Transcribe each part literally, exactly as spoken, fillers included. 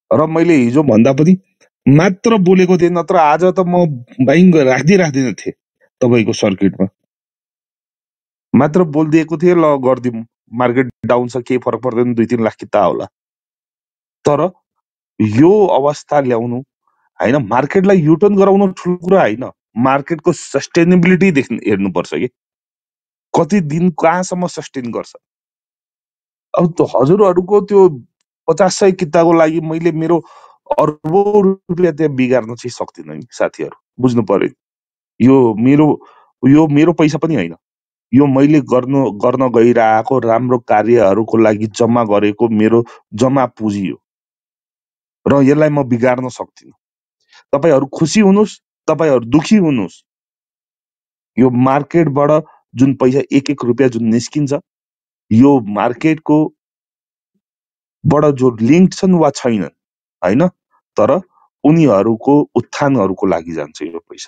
र मैले हिजो भन्दा पनि मात्र बोलेको थिएँ, नत्र आज त म बाइङ राख्दै राख्दिन थिएँ तपाईँको सर्किटमा, मात्र बोलिदिएको थिएँ ल गरिदिउँ, मार्केट डाउन छ केही फरक पर्दैन, दुई तिन लाख किता होला। तर यो अवस्था ल्याउनु होइन, मार्केटलाई युटर्न गराउनु ठुलो कुरा होइन, मार्केटको सस्टेनेबिलिटी देख्नु हेर्नुपर्छ कि कति दिन कहाँसम्म सस्टेन गर्छ। अब त हजुरहरूको त्यो पचास सय किताको लागि मैले मेरो अर्बौं रुपियाँ त्यहाँ बिगार्न चाहिँ सक्दिनँ नि साथीहरू, बुझ्नु पर्यो। यो मेरो यो मेरो पैसा पनि होइन, यो मैले गर्नु गर्न गइरहेको राम्रो कार्यहरूको लागि जम्मा गरेको मेरो जम्मा पुँजी हो र यसलाई म बिगार्न सक्दिनँ। तपाईहरु खुसी हुनुस्, तपाईहरु दुखी हुनुस्, यो मार्केटबाट जुन पैसा एक एक रुपियाँ जुन निस्किन्छ, यो मार्केटको बाट जो लिङ्क छन् वा छैनन् हैन, तर उनीहरूको उत्थानहरूको लागि जान्छ यो पैसा।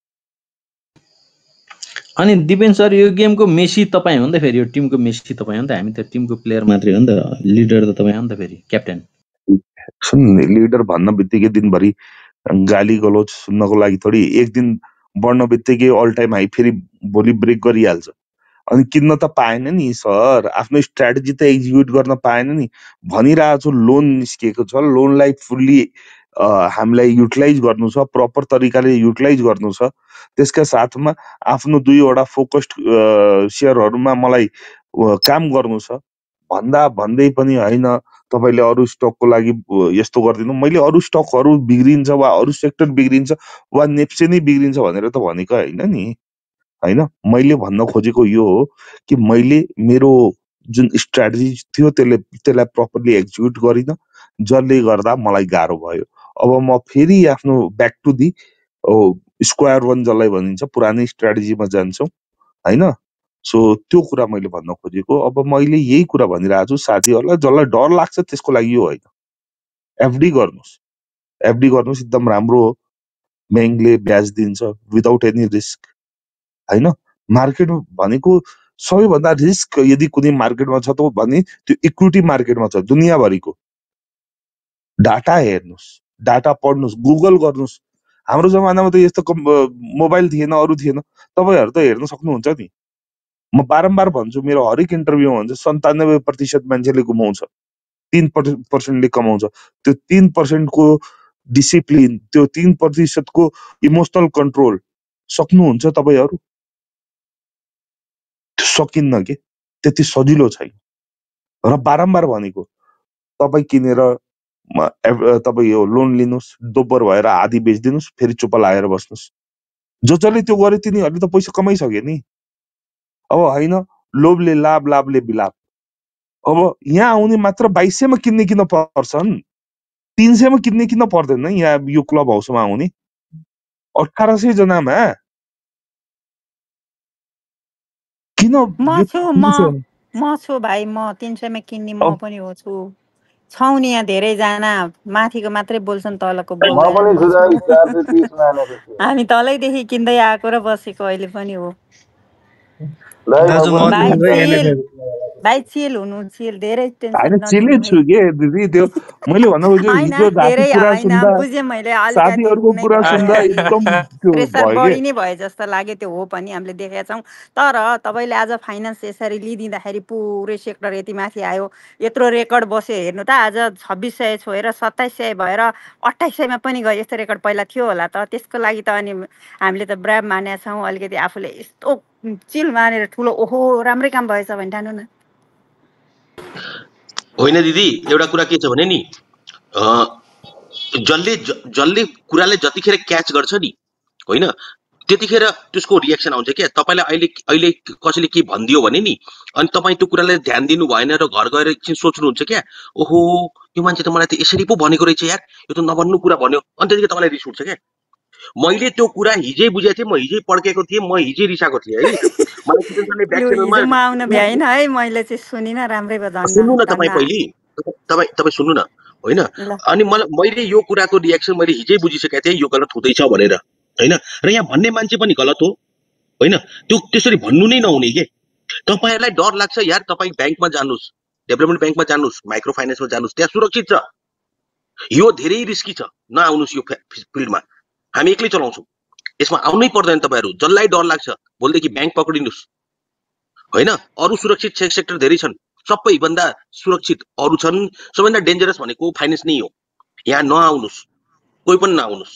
अनि दिपेन सर, यो गेमको मेसी तपाईँ हो नि त, फेरि यो टिमको मेसी तपाईँ हो नि त, हामी त टिमको प्लेयर मात्रै हो नि त, लिडर त तपाईँ हो नि त, फेरि क्याप्टेन। सुन, लिडर भन्न बित्तिकै दिनभरि गाली गलोच सुन्नको लागि थोडी, एक दिन बढ्न बित्तिकै अल टाइम हाई फेरि भोलि ब्रेक गरिहाल्छ। अनि किन्न त पाएन नि सर, आफ्नो स्ट्राटेजी त एक्जिक्युट गर्न पाएन नि। भनिरहेको छु लोन निस्किएको छ, लोनलाई फुल्ली हामीलाई युटिलाइज गर्नु छ, प्रपर तरिकाले युटिलाइज गर्नु छ। त्यसका साथमा आफ्नो दुईवटा फोकस्ड सेयरहरूमा मलाई काम गर्नु छ भन्दा भन्दै पनि होइन तपाईले अरू स्टकको लागि यस्तो गर्दिनु। मैले अरू स्टकहरू बिग्रिन्छ वा अरू सेक्टर बिग्रिन्छ वा नेप्से नै बिग्रिन्छ भनेर त भनेको होइन नि, हैन। मैले भन्न खोजेको यो हो कि मैले मेरो जुन स्ट्राटेजी थियो त्यसले त्यसलाई प्रपरली एक्जिक्युट गरिन, जसले गर्दा मलाई गाह्रो भयो। अब म फेरि आफ्नो back to the square one जसलाई भनिन्छ पुरानै स्ट्राटेजीमा जान्छौँ हैन। सो त्यो कुरा मैले भन्न खोजेको। अब मैले यही कुरा भनिरहेको छु साथीहरूलाई, जसलाई डर लाग्छ त्यसको लागि यो होइन। एफडी गर्नुहोस्, एफडी गर्नुहोस्, एकदम राम्रो हो, ब्याङ्कले ब्याज दिन्छ विदाउट एनी रिस्क हैन। मार्केट भनेको सबैभन्दा रिस्क यदि कुनै मार्केटमा छ त भने त्यो इक्विटी मार्केटमा छ। दुनियाँभरिको डाटा हेर्नुहोस्, डाटा पढ्नुहोस्, गुगल गर्नुहोस्। हाम्रो जमानामा त यस्तो मोबाइल थिएन, अरू थिएन, तपाईँहरू त हेर्न सक्नुहुन्छ नि। म बारम्बार भन्छु, मेरो हरेक इन्टरभ्यूमा भन्छ सन्तानब्बे प्रतिशत मान्छेले गुमाउँछ, तीन पर्सेन्टले कमाउँछ। त्यो तीन पर्सेन्टको डिसिप्लिन, त्यो तीन प्रतिशतको इमोसनल कन्ट्रोल सक्नुहुन्छ तपाईँहरू? सकिन्न के, त्यति सजिलो छैन। र बारम्बार भनेको तपाईँ किनेर तपाईँ यो लोन लिनुहोस्, दोब्बर भएर आधी बेचिदिनुहोस्, फेरि चुप लागेर बस्नुहोस्। जो जसले त्यो गरे तिनीहरूले त पैसा कमाइसके नि। अब होइन, लोभले लाभ, लाभले बिलाप। अब यहाँ आउने मात्र बाइस सयमा किन्ने किन पर्छन्, तीन सयमा किन्ने किन पर्दैन? यहाँ यो क्लब हाउसमा आउने अठार सय जनामा किन? म छु म म छु भाइ, म तीन सयमा किन्ने म पनि हो छु। छौ नि यहाँ धेरैजना, माथिको मात्रै बोल्छन्, तलको बोल्दैन। हामी तलैदेखि किन्दै आएको र बसेको अहिले पनि हो। भाइ चिल हुनु, चिल, धेरै टेन्सन चिलै छु के दिदी। त्यो मैले भन्नु खोजेको हिजो राति कुरा सुन्दा, बुझेँ मैले, साथीहरुको कुरा सुन्दा एकदम त्यो प्रेसर बढी नै भयो जस्तो लाग्यो। त्यो हो पनि, हामीले देखेका छौँ। तर तपाईँले आज फाइनेन्स यसरी लिइदिँदाखेरि पुरै सेक्टर यति माथि आयो, यत्रो रेकर्ड बस्यो। हेर्नु त, आज छब्बिस सय छोएर सत्ताइस सय भएर अट्ठाइस सयमा पनि गयो। यस्तो रेकर्ड पहिला थियो होला त, त्यसको लागि त अनि हामीले त ब्राभ मानेका छौँ। अलिकति आफूले यस्तो चिल मानेर ठुलो ओहो राम्रै काम भएछ भने ठान्नु न। होइन दिदी, एउटा कुरा के छ भने नि, जसले जसले कुराले जतिखेर क्याच गर्छ नि होइन, त्यतिखेर त्यसको रिएक्सन आउँछ क्या। तपाईँलाई अहिले अहिले कसैले के भनिदियो भने नि, अनि तपाईँ त्यो कुरालाई ध्यान दिनु भएन र घर गएर एकछिन सोच्नुहुन्छ क्या, ओहो यो मान्छे त मलाई त यसरी पो भनेको रहेछ यार, यो त नभन्नु कुरा भन्यो, अनि त्यतिखेर तपाईँलाई रिस उठ्छ क्या। मैले त्यो कुरा हिजै बुझेको थिएँ, म हिजै पड्केको थिएँ, म हिजै रिसाएको थिएँ है। मलाई किचनले ब्याक च्यानलमा आउन भ्याइन है, मैले चाहिँ सुनिन, राम्रै भयो। सुन्नु न तपाईँ, पहिले तपाईँ तपाईँ सुन्नु न होइन। अनि मलाई मैले यो कुराको रिएक्सन मैले हिजै बुझिसकेको थिएँ, यो गलत हुँदैछ भनेर होइन। र यहाँ भन्ने मान्छे पनि गलत हो होइन, त्यो त्यसरी भन्नु नै नहुने के। तपाईँहरूलाई डर लाग्छ यार, तपाईँ ब्याङ्कमा जानुहोस्, डेभलपमेन्ट ब्याङ्कमा जानुहोस्, माइक्रो फाइनेन्समा जानुहोस्, त्यहाँ सुरक्षित छ। यो धेरै रिस्की छ, नआउनुस् यो फिल्डमा, हामी एक्लै चलाउँछौँ, यसमा आउनै पर्दैन तपाईहरु। जसलाई डर लाग्छ भोलिदेखि ब्याङ्क पक्रिनुस् हैन। अरु सुरक्षित सेक्टर धेरै छन्, सबैभन्दा सुरक्षित अरु छन्, सबैभन्दा डेन्जरस भनेको फाइनान्स नै हो। यहाँ नआउनुस्, कोही पनि नआउनुस्।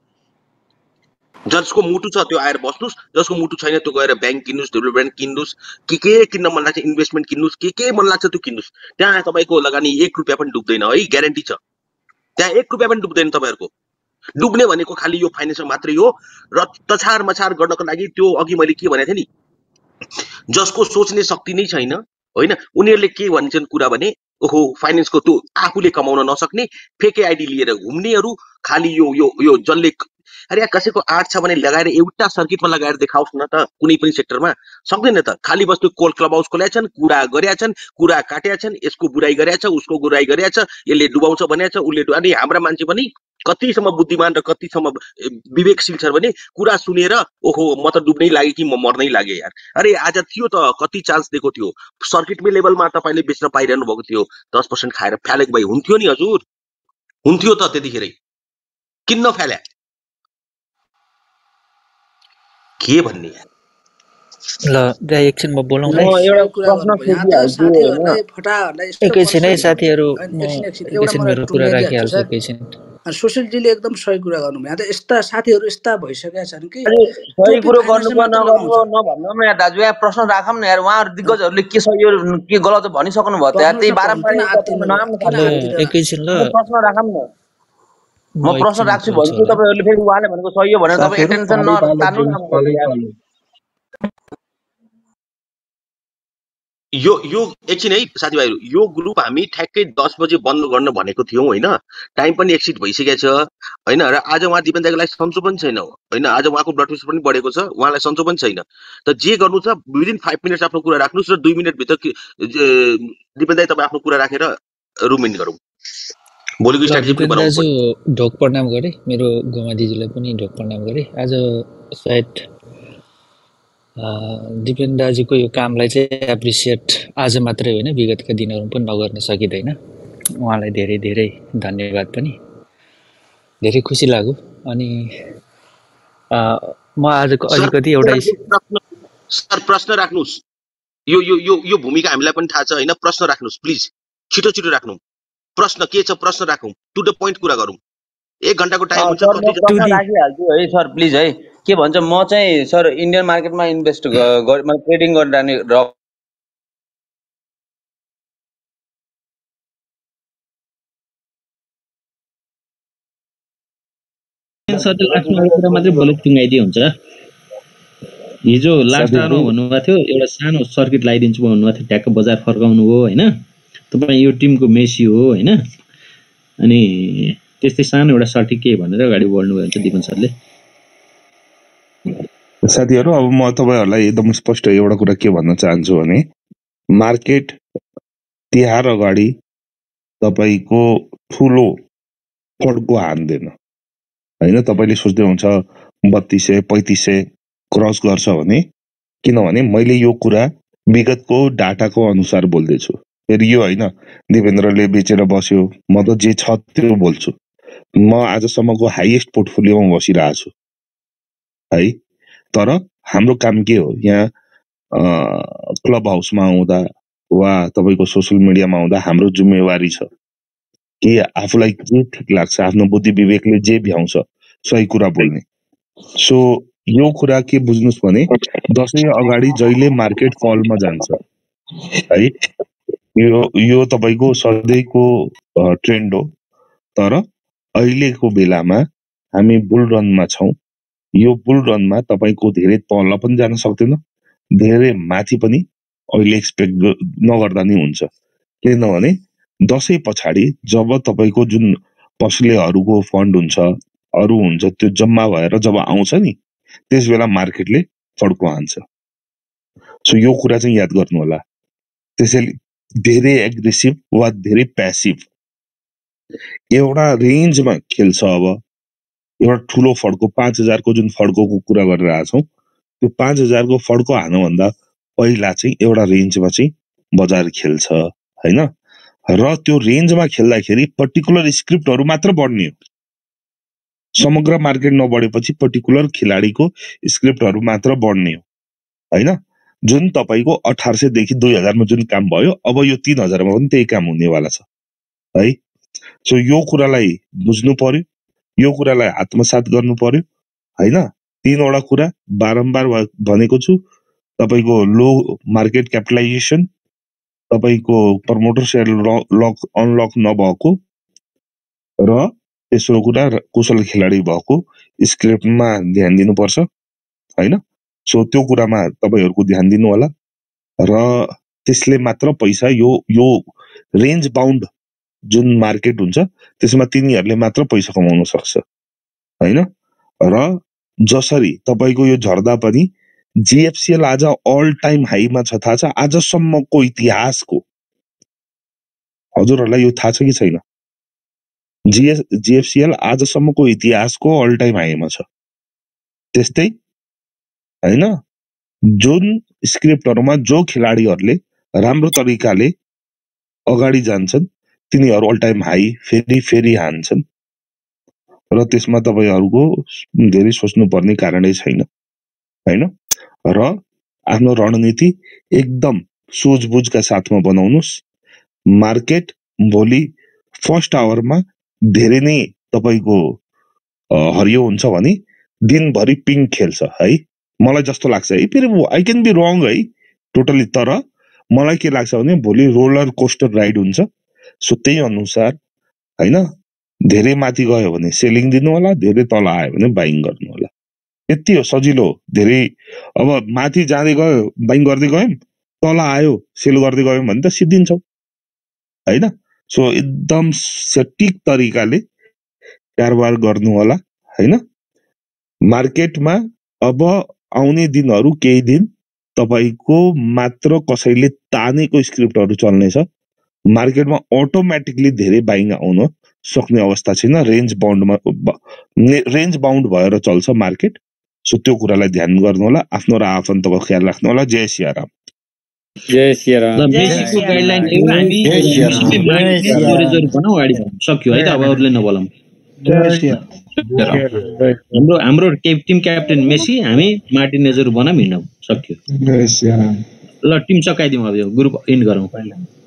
जसको मुटु छ त्यो आएर बस्नुस्, जसको मुटु छैन त्यो गएर ब्याङ्क किन्नुस्, डेभलपमेन्ट किन्नुस्, के के किन्न मन लाग्छ इन्भेस्टमेन्ट किन्नुस्, के के मन लाग्छ त्यो किन्नुस्। त्यहाँ तपाईको लगानी एक रुपैयाँ पनि डुब्दैन है, ग्यारेन्टी छ। त्यहाँ एक रुपैयाँ पनि डुब्दैन तपाईहरुको। डुब्ने भनेको खाली यो फाइनान्समा मात्रै हो। र तछार मछार गर्नको लागि त्यो अघि मैले के भनेको थिएँ नि, जसको सोच्ने शक्ति नै छैन हैन, उनीहरुले के भन्छन् कुरा भने ओहो फाइनान्सको त्यो आफूले कमाउन नसक्ने फेके आइडी लिएर घुम्नेहरु, खाली यो यो यो जसले अरे कसैको आर्ट छ भने लगाएर एउटा सर्किटमा लगाएर देखाओस् न त, कुनै पनि सेक्टरमा सक्दैन त। खाली बस त्यो कोल क्लब हाउस खोलेका छन्, कुरा गरेका छन्, कुरा काटेका छन्, यसको बुराई गरेका छ, उसको बुराई गरेका छ, यसले डुबाउँछ भनेको छ, उसले अनि हाम्रा मान्छे पनि कतिसम्म बुद्धिमान र कतिसम्म विवेकशील छ भने कुरा सुनेर ओहो म त डुब्नै लागे कि म मर्नै लागे यार। अरे आज थियो त कति चान्स दिएको थियो, सर्किटमै लेभलमा तपाईले बेच्न पाइरहनु भएको थियो, दस पर्सेन्ट खाएर फ्यालेको भई हुन्थ्यो नि हजुर, हुन्थ्यो त त्यतिखेरै, किन नफ्याल्या? के भन्ने ल त्यहाँ एकछिन म बोलाउँ है। म एउटा प्रश्न सोधिहाल्छु हैन, एकैछिन है साथीहरु, म एकैछिन मेरो कुरा राखिहाल्छु एकैछिन। सुशीलजीले एकदम सही कुरा गर्नुभयो। यहाँ त यस्ता साथीहरु यस्ता भइसकेका छन् कि सही कुरो गर्नुको नगर्नु नभन्नु न यार दाजु, यहाँ प्रश्न राखौँ न यार। उहाँहरु दिग्गजहरुले के सही के गलत भनिसक्नु भयो त यार, त्यही बारम्बार एकैछिन ल प्रश्न राखौँ न। म प्रश्न राख्छु भन्छु, तपाईहरुले फेरि उहाँले भनेको सही हो भनेर तपाई एटेन्सन नतान्नु न। यो यो एकछिन है साथीभाइहरु, यो ग्रुप हामी ठ्याक्कै दस बजे बन्द गर्न भनेको थियौं हैन, टाइम पनि एक्सिड भइसकेको छ हैन। र आज उहाँ दिपेन्द्रको लागि सन्चो पनि छैन हैन, आज उहाँको ब्लड प्रेसर पनि बढेको छ, उहाँलाई सन्चो पनि छैन। त जे गर्नु छ विदिन फाइभ मिनट्स आफ्नो कुरा राख्नुस् र दुई मिनट भित्र दिपेन्द्र तपाई आफ्नो कुरा राखेर रुम इन गरौँ। भोलिको स्ट्र्याटेजी पनि बनाउनु पर्छ। ढोक प्रणाम गरे, मेरो गोमा दिदीलाई पनि ढोक प्रणाम गरे। आज सायद दिपेन्द्र दाजुको यो कामलाई चाहिँ एप्रिसिएट आज मात्रै होइन विगतका दिनहरुमा पनि नगर्न सकिँदैन। उहाँलाई धेरै धेरै धन्यवाद पनि, धेरै खुसी लाग्यो। अनि म आजको अलिकति एउटा सर प्रश्न राख्नुस्, यो यो यो यो भूमिका हामीलाई पनि थाहा छ हैन, प्रश्न राख्नुस् प्लिज, छिटो छिटो राख्नु। प्रश्न के छ प्रश्न राखौं, टु द पोइन्ट कुरा गरौँ। एक घण्टाको टाइम हुन्छ, कति राखिहाल्छु है सर प्लिज है। के भन्छ म चाहिँ सर इन्डियन मार्केटमा इन्भेस्ट गर म ट्रेडिङ गर्ने र सरले लास्टमा एउटा मात्रै बुलेट टुङ्गाइदिए हुन्छ। हिजो लास्ट आवरमा भन्नुभएको थियो एउटा सानो सर्किट लगाइदिन्छु भन्नुभएको थियो, ट्याक्क बजार फर्काउनु हो हैन। तपाईँ यो टिमको मेसी हो हैन, अनि त्यस्तै सानो एउटा सर्किट के भनेर अगाडि बढ्नु भयो हुन्छ दिपन सरले। साथीहरु अब म तपाईहरुलाई एकदम स्पष्ट एउटा कुरा के भन्न चाहन्छु भने, मार्केट तिहार अगाडि तपाईको ठुलो फड्को हान्दैन हैन। तपाईले सोच्दै हुन्छ बत्तीस सय पैंतीस सय क्रस गर्छ भने, किनभने मैले यो कुरा विगतको डाटाको अनुसार बोल्दैछु। फेरि यो हैन दिपेन्द्रले बेचेर बस्यो, म त जे छ त्यो बोल्छु। म आजसम्मको हाईएस्ट पोर्टफोलियोमा बसिरहेको छु है। तर हाम्रो काम के हो, यहाँ क्लब हाउसमा आउँदा वा तपाईको सोशल मिडियामा आउँदा हाम्रो जिम्मेवारी छ कि आफूलाई जे ठिक लाग्छ, आफ्नो बुद्धि विवेकले जे भ्याउँछ सही कुरा बोल्ने। सो यो कुरा के बुझ्नुस् भने, दशैं अगाडि जहिले मार्केट फलमा जान्छ है, यो यो तपाईको सधैँको ट्रेन्ड हो। तर अहिलेको बेलामा हामी बुल रनमा छौं। यो बुल रनमा तपाईको धेरै तल पनि जान सक्दैन, धेरै माथि पनि अहिले एक्सपेक्ट नगर्दा नि हुन्छ। किनभने दशैं पछाडि जब तपाईको जुन पसलेहरुको फन्ड हुन्छ, अरु हुन्छ, त्यो जम्मा भएर जब आउँछ नि, त्यस बेला मार्केटले फड्को हान्छ। सो यो कुरा चाहिँ याद गर्नु होला। त्यसैले धेरै एग्रेसिभ वा धेरै प्यासिभ एउटा रेन्जमा खेल्छ। अब एउटा ठुलो फड्को पाँच हजार को जुन फड्को कुरा गरिरहेका छौं, त्यो पाँच हजार को फड्को हान्नुभन्दा पहिला चाहिँ एउटा रेन्जमा चाहिँ बजार खेल्छ हैन। र त्यो रेन्जमा खेल्दाखेरि पर्टिकुलर स्क्रिप्टहरू मात्र बढ्ने हो। समग्र मार्केट नबढेपछि पर्टिकुलर खेलाडीको स्क्रिप्टहरू मात्र बढ्ने हो हैन। जुन तपाईको अठार सय देखि दुई हजारमा जुन काम भयो अब यो तीन हजारमा पनि त्यही काम हुनेवाला छ है। सो यो कुरालाई बुझ्नु पर्यो, यो कुरालाई आत्मसात गर्नु पर्यो हैन। तीनवटा कुरा बारम्बार भनेको छु, तपाईको लो मार्केट क्यापिटलाइजेसन, तपाईको प्रमोटर सेयर लक अनलक नभएको र तेस्रो कुरा कुशल खेलाडी भएको स्क्रिप्टमा ध्यान दिनुपर्छ हैन। सो त्यो कुरामा तपाईहरुको ध्यान दिनु होला र त्यसले मात्र पैसा यो यो रेन्ज बाउन्ड जुन मार्केट हुन्छ त्यसमा तिनीहरुले मात्र पैसा कमाउन सक्छ हैन। र जसरी तपाईको यो झर्दा पनि जीएफसीएल आज अल टाइम हाईमा छ, थाहा छ आजसम्मको इतिहासको, हजुरहरुलाई यो थाहा छ कि छैन? जीएस जीएफसीएल आजसम्मको इतिहासको अल टाइम हाईमा छ। त्यस्तै हैन, जुन स्क्रिप्टहरुमा जो खेलाडीहरुले राम्रो तरिकाले अगाडि जान्छन् तिनीहरु अल टाइम हाई फेरि फेरि हान्छन् र त्यसमा तपाईहरुको धेरै सोच्नु पर्ने कारणै छैन हैन। र आफ्नो रणनीति एकदम सोचबुझका साथमा बनाउनुस्। मार्केट भोलि फर्स्ट आवरमा धेरै नै तपाईको हरियो हुन्छ भने दिनभरि पिङ खेल्छ है, मलाई जस्तो लाग्छ है। फेरि आई क्यान बी रङ है टोटली, तर मलाई के लाग्छ भने भोलि रोलर कोस्टर राइड हुन्छ। सो त्यही अनुसार हैन, धेरै माथि गयो भने सेलिङ दिनु होला, धेरै तल आयो भने बाइङ गर्नु होला। यति हो, सजिलो हो। धेरै अब माथि जाँदै गयो बाइङ गर्दै गयौं, तल आयो सेल गर्दै गयौं भने त सिद्धिन्छौ हैन। सो एकदम सटीक तरिकाले कारोबार गर्नु होला हैन। मार्केटमा अब आउने दिनहरु केही दिन तपाईको मात्र कसैले तानेको स्क्रिप्टहरु चल्नेछ। मार्केटमा अटोमेटिकली धेरै बाइङ आउन सक्ने अवस्था छैन। रेन्ज बाउन्डमा रेन्ज बाउन्ड भएर चल्छ मार्केट। सो त्यो कुरालाई ध्यान गर्नु होला, आफ्नो र आफन्तको ख्याल राख्नु होला। जय सियाराम। जय सियाराम। मेसीको गाइडलाइन थियो हामी मेसीले मार्केट म्यानेजर बनाऊ अगाडि सक्यो है त, अब अरूले नबोलाम। जय सियाराम। हाम्रो हाम्रो टिम क्याप्टेन मेसी, हामी मार्टिनेजर बनाऊ हिँडौ सक्यो। जय सियाराम। ल टिम सकाइदिउँ, अब यो ग्रुप इन्ड गरौँ।